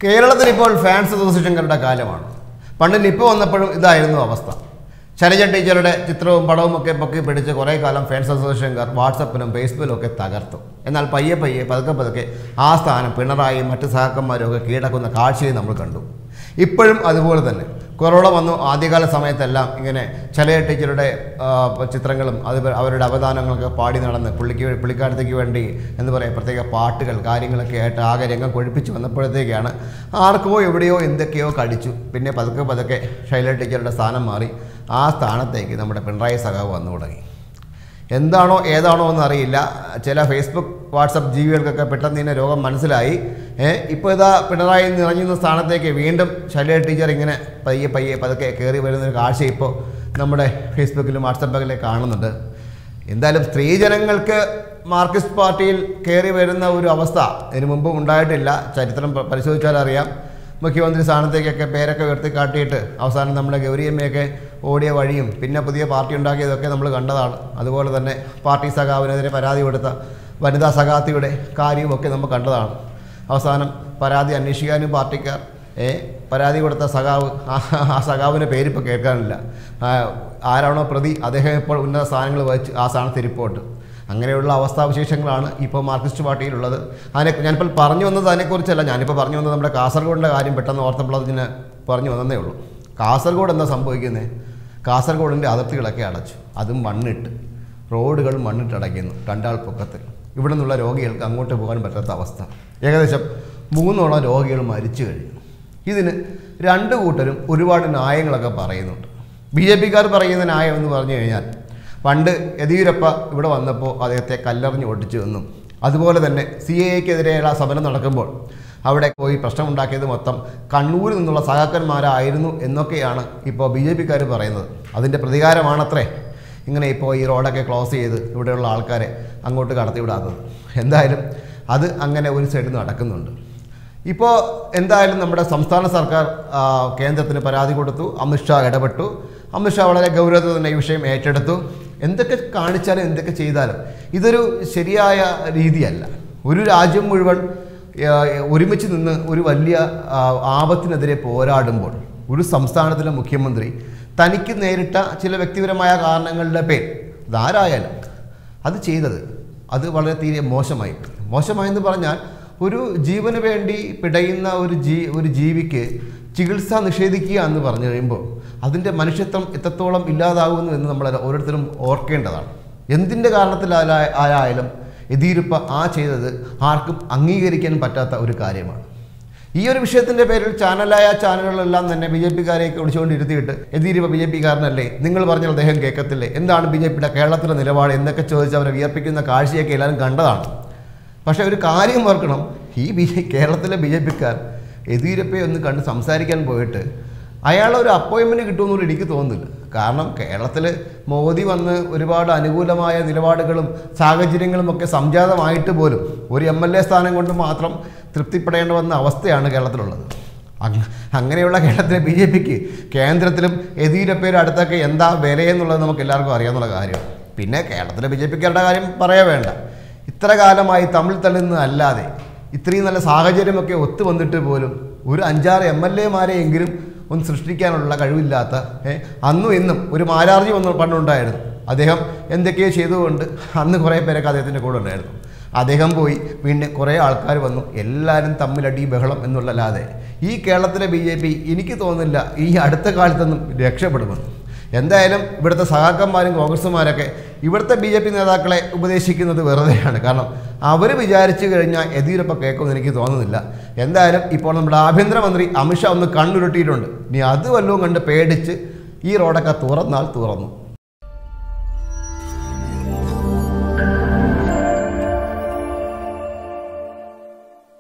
കേരളത്തിൽ ഇപ്പോൾ ഫാൻസ് അസോസിയേഷൻകാരുടെ കാലമാണ്. പണ്ട് നിപ്പ വന്നപ്പോഴും ഇതായിരുന്നു അവസ്ഥ. ശൈലജ ടീച്ചറുടെ ചിത്രവും പടവും ഒക്കെ പൊക്കി പിടിച്ച് കുറേ കാലം ഫാൻസ് അസോസിയേഷൻകാർ വാട്സപ്പിലും ഫേസ്ബുക്കിലും ഒക്കെ തകർത്തു. എന്നാൽ പയ്യെ പതുക്കെ ആ സ്ഥാനം പിണറായി മറ്റ് സഹാക്കന്മാരും ഒക്കെ കീഴടക്കുന്ന കാഴ്ചയും നമ്മൾ കണ്ടു. ഇപ്പോഴും അതുപോലെ തന്നെ കൊറോണ വന്നു ആദ്യകാല സമയത്തെല്ലാം ഇങ്ങനെ ശൈലജ ടീച്ചറുടെ ചിത്രങ്ങളും അവരുടെ അവദാനങ്ങളൊക്കെ പാടി നടന്ന് പുള്ളിക്കാരത്തേക്ക് വേണ്ടി എന്ന് പറയാം പ്രത്യേക പാട്ടുകൾ കാര്യങ്ങളൊക്കെ ആയിട്ട് ആകെ രംഗം കൊഴിപ്പിച്ച് വന്നപ്പോഴത്തേക്കാണ് ആർക്കോ എവിടെയോ എന്തൊക്കെയോ കടിച്ചു. പിന്നെ പതുക്കെ ശൈലജ ടീച്ചറുടെ സ്ഥാനം മാറി ആ സ്ഥാനത്തേക്ക് നമ്മുടെ പിണറായി സഖാവ് വന്നു തുടങ്ങി. എന്താണോ ഏതാണോ എന്നറിയില്ല. ചില ഫേസ്ബുക്ക് വാട്സപ്പ് ജീവികൾക്കൊക്കെ പെട്ടെന്ന് തന്നെ രോഗം മനസ്സിലായി. ഇപ്പോൾ ഇതാ പിണറായി നിറഞ്ഞുന്ന സ്ഥാനത്തേക്ക് വീണ്ടും ശൈലജ ടീച്ചർ ഇങ്ങനെ പതുക്കെ കയറി വരുന്നൊരു കാഴ്ച ഇപ്പോൾ നമ്മുടെ ഫേസ്ബുക്കിലും വാട്സപ്പിലും കാണുന്നുണ്ട്. എന്തായാലും സ്ത്രീജനങ്ങൾക്ക് മാർക്സിസ്റ്റ് പാർട്ടിയിൽ കയറി വരുന്ന ഒരു അവസ്ഥ ഇതിനു മുമ്പ് ഉണ്ടായിട്ടില്ല. ചരിത്രം പരിശോധിച്ചാൽ അറിയാം. മുഖ്യമന്ത്രി സ്ഥാനത്തേക്കൊക്കെ പേരൊക്കെ ഉയർത്തി കാട്ടിയിട്ട് അവസാനം നമ്മുടെ ഗൗരിയമ്മയൊക്കെ ഓടിയ വഴിയും പിന്നെ പുതിയ പാർട്ടി ഉണ്ടാക്കിയതൊക്കെ നമ്മൾ കണ്ടതാണ്. അതുപോലെ തന്നെ പാർട്ടി സഖാവിനെതിരെ പരാതി കൊടുത്ത വനിതാ സഖാത്തിയുടെ കാര്യവുമൊക്കെ നമ്മൾ കണ്ടതാണ്. അവസാനം പരാതി അന്വേഷിക്കാനും പാർട്ടിക്കാർ പരാതി കൊടുത്ത സഖാവ് ആ സഖാവിൻ്റെ പേരിപ്പോൾ കേൾക്കാനില്ല. ആരാണോ പ്രതി അദ്ദേഹം ഇപ്പോൾ ഉന്നത സ്ഥാനങ്ങൾ വഹിച്ച് ആ സ്ഥാനത്ത് ഇരിപ്പുണ്ട്. അങ്ങനെയുള്ള അവസ്ഥാവിശേഷങ്ങളാണ് ഇപ്പോൾ മാർക്സിസ്റ്റ് പാർട്ടിയിലുള്ളത്. ഞാനിപ്പോൾ പറഞ്ഞു വന്നത് അതിനെക്കുറിച്ചല്ല. ഞാനിപ്പോൾ പറഞ്ഞു വന്നത് നമ്മുടെ കാസർഗോഡിൻ്റെ കാര്യം പെട്ടെന്ന് ഓർത്തപ്പോൾ അതിന് പറഞ്ഞു വന്നതേ ഉള്ളൂ. കാസർഗോഡ് എന്താ സംഭവിക്കുന്നത്? കാസർഗോഡിൻ്റെ അതിർത്തികളൊക്കെ അടച്ചു. അതും മണ്ണിട്ട് റോഡുകൾ മണ്ണിട്ട് അടയ്ക്കുന്നു. രണ്ടാൾ പൊക്കത്തിൽ ഇവിടെ നിന്നുള്ള രോഗികൾക്ക് അങ്ങോട്ട് പോകാൻ പറ്റാത്ത അവസ്ഥ. ഏകദേശം 3 രോഗികൾ മരിച്ചു കഴിഞ്ഞു. ഇതിന് രണ്ട് കൂട്ടരും ഒരുപാട് ന്യായങ്ങളൊക്കെ പറയുന്നുണ്ട്. BJPക്കാർ പറയുന്ന ന്യായം എന്ന് പറഞ്ഞു കഴിഞ്ഞാൽ പണ്ട് യെദ്യൂരപ്പ ഇവിടെ വന്നപ്പോൾ അദ്ദേഹത്തെ കല്ലെറിഞ്ഞ് ഓടിച്ചു എന്നും അതുപോലെ തന്നെ CAAക്കെതിരെയുള്ള സമരം നടക്കുമ്പോൾ അവിടെ പോയി പ്രശ്നമുണ്ടാക്കിയത് മൊത്തം കണ്ണൂരിൽ നിന്നുള്ള സഹാക്കന്മാരായിരുന്നു എന്നൊക്കെയാണ് ഇപ്പോൾ BJPക്കാർ പറയുന്നത്. അതിൻ്റെ പ്രതികാരമാണത്രേ ഇങ്ങനെ ഇപ്പോൾ ഈ റോഡൊക്കെ ക്ലോസ് ചെയ്ത് ഇവിടെയുള്ള ആൾക്കാരെ അങ്ങോട്ട് കടത്തിവിടാത്തത്. എന്തായാലും അത് അങ്ങനെ ഒരു സൈഡിൽ നടക്കുന്നുണ്ട്. ഇപ്പോൾ എന്തായാലും നമ്മുടെ സംസ്ഥാന സർക്കാർ കേന്ദ്രത്തിന് പരാതി കൊടുത്തു. അമിത്ഷാ ഇടപെട്ടു. അമിത്ഷാ വളരെ ഗൗരവത്തിൽ തന്നെ ഈ വിഷയം ഏറ്റെടുത്തു. എന്തൊക്കെ കാണിച്ചാലും എന്തൊക്കെ ചെയ്താലും ഇതൊരു ശരിയായ രീതിയല്ല. ഒരു രാജ്യം മുഴുവൻ ഒരുമിച്ച് നിന്ന് ഒരു വലിയ ആപത്തിനെതിരെ പോരാടുമ്പോൾ ഒരു സംസ്ഥാനത്തിലെ മുഖ്യമന്ത്രി തനിക്ക് നേരിട്ട ചില വ്യക്തിപരമായ കാരണങ്ങളുടെ പേരിൽ ഇതാരായാലും അത് ചെയ്തത് അത് വളരെ തീരെ മോശമായെന്ന് പറഞ്ഞാൽ ഒരു ജീവന് വേണ്ടി പിടയുന്ന ഒരു ജീവിക്ക് ചികിത്സ നിഷേധിക്കുക എന്ന് പറഞ്ഞു കഴിയുമ്പോൾ അതിൻ്റെ മനുഷ്യത്വം എത്രത്തോളം ഇല്ലാതാകുന്നു എന്ന് നമ്മൾ ഓരോരുത്തരും ഓർക്കേണ്ടതാണ്. എന്തിൻ്റെ കാരണത്തിലായാലും യെദ്യൂരപ്പ ചെയ്തത് ആർക്കും അംഗീകരിക്കാൻ പറ്റാത്ത ഒരു കാര്യമാണ്. ഈ ഒരു വിഷയത്തിൻ്റെ പേരിൽ ചാനലുകളെല്ലാം തന്നെ BJPക്കാരെയൊക്കെ വിളിച്ചുകൊണ്ടിരുത്തിയിട്ട് യെദ്യൂരപ്പ BJPക്കാരനല്ലേ, നിങ്ങൾ പറഞ്ഞാൽ അദ്ദേഹം കേൾക്കത്തില്ലേ, എന്താണ് BJPയുടെ കേരളത്തിലെ നിലപാട് എന്നൊക്കെ ചോദിച്ച് അവരെ വിയർപ്പിക്കുന്ന കാഴ്ചയൊക്കെ എല്ലാവരും കണ്ടതാണ്. പക്ഷേ ഒരു കാര്യം ഓർക്കണം, കേരളത്തിലെ BJPക്കാർ യെദ്യൂരപ്പയെ ഒന്ന് കണ്ട് സംസാരിക്കാൻ പോയിട്ട് അയാളൊരു അപ്പോയിൻമെൻറ്റ് കിട്ടുമെന്നൊന്നും എനിക്ക് തോന്നുന്നില്ല. കാരണം കേരളത്തിൽ മോദി വന്ന് ഒരുപാട് അനുകൂലമായ നിലപാടുകളും സാഹചര്യങ്ങളും ഒക്കെ സംജാതമായിട്ട് പോലും ഒരു MLA സ്ഥാനം കൊണ്ട് മാത്രം തൃപ്തിപ്പെടേണ്ട വന്ന അവസ്ഥയാണ് കേരളത്തിലുള്ളത്. അങ്ങനെയുള്ള കേരളത്തിലെ BJPക്ക് കേന്ദ്രത്തിലും യെദ്യൂരപ്പയുടെ അടുത്തൊക്കെ എന്താ വിലയെന്നുള്ളത് നമുക്ക് എല്ലാവർക്കും അറിയാവുന്ന കാര്യമാണ്. പിന്നെ കേരളത്തിലെ BJPക്കാരുടെ കാര്യം പറയാൻ വേണ്ട. ഇത്ര കാലമായി തമ്മിൽ തള്ളുന്നതല്ലാതെ ഇത്രയും നല്ല സാഹചര്യമൊക്കെ ഒത്തു വന്നിട്ട് പോലും ഒരു 5-6 MLAമാരെയെങ്കിലും ഒന്ന് സൃഷ്ടിക്കാനുള്ള കഴിവില്ലാത്ത അന്നും ഇന്നും ഒരു മാരാർജി പണ്ടുണ്ടായിരുന്നു. അദ്ദേഹം എന്തൊക്കെയോ ചെയ്തുകൊണ്ട് അന്ന് കുറേ പേരൊക്കെ അദ്ദേഹത്തിൻ്റെ കൂടെ ഉണ്ടായിരുന്നു. അദ്ദേഹം പോയി പിന്നെ കുറേ ആൾക്കാർ വന്നു. എല്ലാവരും തമ്മിലടി ബഹളം എന്നുള്ളല്ലാതെ ഈ കേരളത്തിലെ BJP എനിക്ക് തോന്നുന്നില്ല ഈ അടുത്ത കാലത്തൊന്നും രക്ഷപ്പെടുമെന്ന്. എന്തായാലും ഇവിടുത്തെ സഹാക്കന്മാരും കോൺഗ്രസ്സുമാരൊക്കെ ഇവിടുത്തെ BJP നേതാക്കളെ ഉപദേശിക്കുന്നത് വെറുതെയാണ്. കാരണം അവർ വിചാരിച്ചു കഴിഞ്ഞാൽ യെദ്യൂരപ്പ കേൾക്കുമെന്ന് എനിക്ക് തോന്നുന്നില്ല. എന്തായാലും ഇപ്പോൾ നമ്മുടെ ആഭ്യന്തരമന്ത്രി അമിത്ഷാ ഒന്ന് കണ്ണുരുട്ടിയിട്ടുണ്ട്. ഇനി അത് വല്ലതും കണ്ട് പേടിച്ച് ഈ റോഡൊക്കെ തുറന്നാൽ തുറന്നു.